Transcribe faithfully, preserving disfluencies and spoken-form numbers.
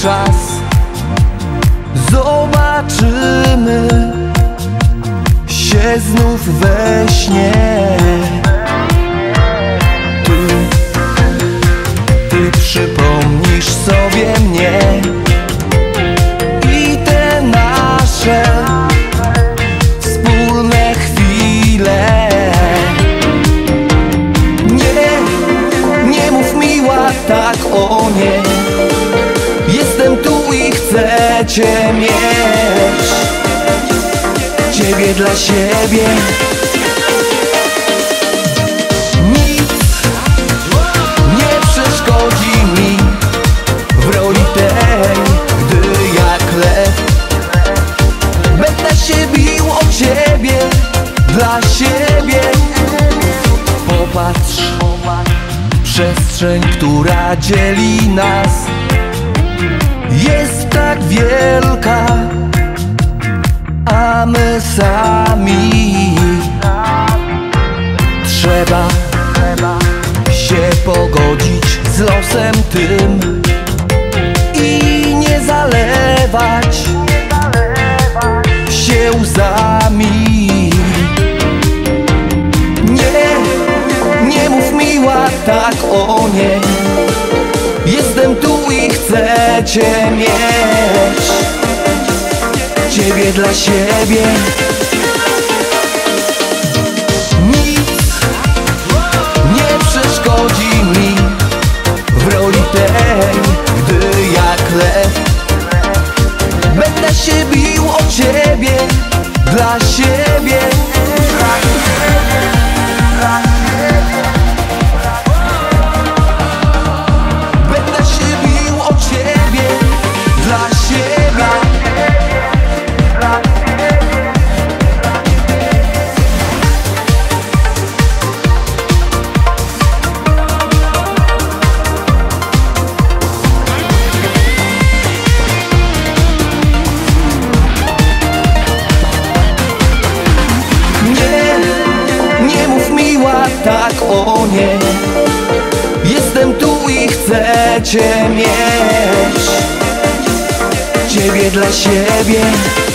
czas zobaczymy się znów we śnie. Ty, ty przypomnisz sobie mnie i te nasze wspólne chwile. Nie, nie mów miła tak, o nie. Jestem tu i chcę cię mieć, ciebie dla siebie. Nic nie przeszkodzi mi w roli tej, gdy jak lew będę się bił o ciebie, dla siebie. Popatrz, przestrzeń, która dzieli nas, jest tak wielka, a my sami. Trzeba się pogodzić z losem tym i nie zalewać się łzami. Nie, nie mów miła tak, o nie. Jestem tu i chcę cię mieć, ciebie dla siebie. Nic nie przeszkodzi mi w roli tej, gdy jak lew będę się bił o ciebie, dla siebie. Tak, o nie. Jestem tu i chcę cię mieć, ciebie dla siebie.